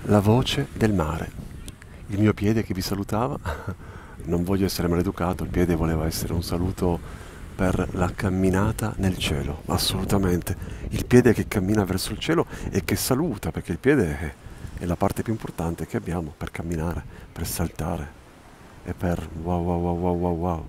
La voce del mare. Il mio piede che vi salutava. Non voglio essere maleducato, il piede voleva essere un saluto per la camminata nel cielo, assolutamente. Il piede che cammina verso il cielo e che saluta, perché il piede è la parte più importante che abbiamo per camminare, per saltare e per wow wow wow wow wow wow.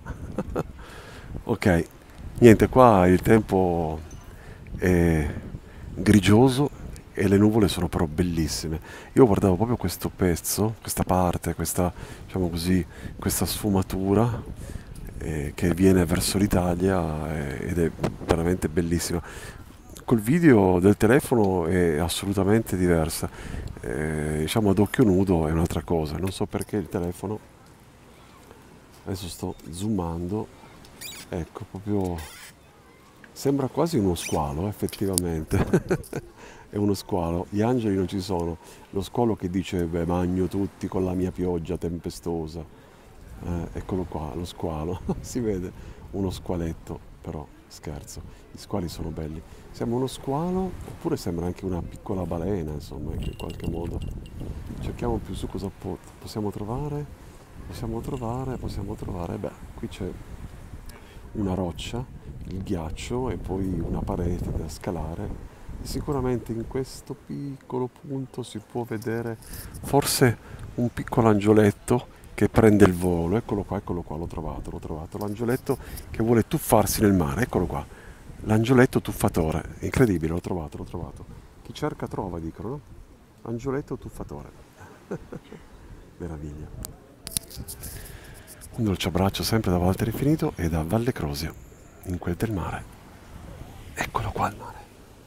Ok, niente, qua il tempo è grigioso e le nuvole sono però bellissime. Io guardavo proprio questo pezzo, questa parte, questa, diciamo così, questa sfumatura che viene verso l'Italia ed è veramente bellissima. Col video del telefono è assolutamente diversa. Diciamo ad occhio nudo è un'altra cosa. Non so perché il telefono, adesso sto zoomando, ecco, proprio sembra quasi uno squalo, effettivamente. È uno squalo. Gli angeli non ci sono. Lo squalo che dice, beh, magno tutti con la mia pioggia tempestosa. Eccolo qua, lo squalo. Si vede uno squaletto, però scherzo. I squali sono belli. Sembra uno squalo, oppure sembra anche una piccola balena, insomma, in qualche modo. Cerchiamo più su cosa possiamo trovare. Possiamo trovare. Beh, qui c'è una roccia, il ghiaccio e poi una parete da scalare. Sicuramente in questo piccolo punto si può vedere forse un piccolo angioletto che prende il volo. Eccolo qua, l'ho trovato. L'angioletto che vuole tuffarsi nel mare, eccolo qua. L'angioletto tuffatore, incredibile, l'ho trovato. Chi cerca trova, dicono, no? Angioletto tuffatore. Meraviglia. Un dolce abbraccio sempre da Walter Infinito e da Valle Crosia, in quel del mare. Eccolo qua il mare.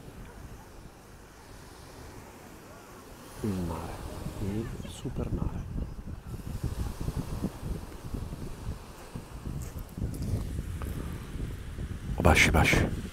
Il mare. Il super mare. Oh, baci, baci.